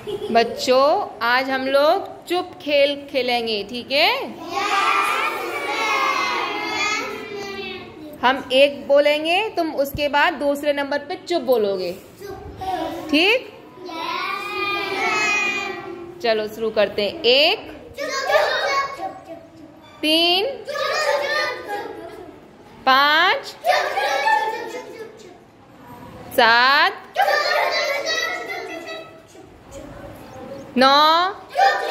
बच्चों आज हम लोग चुप खेल खेलेंगे, ठीक है? हम एक बोलेंगे, तुम उसके बाद दूसरे नंबर पे चुप बोलोगे, ठीक? चलो शुरू करते हैं। 1 3 5 7 9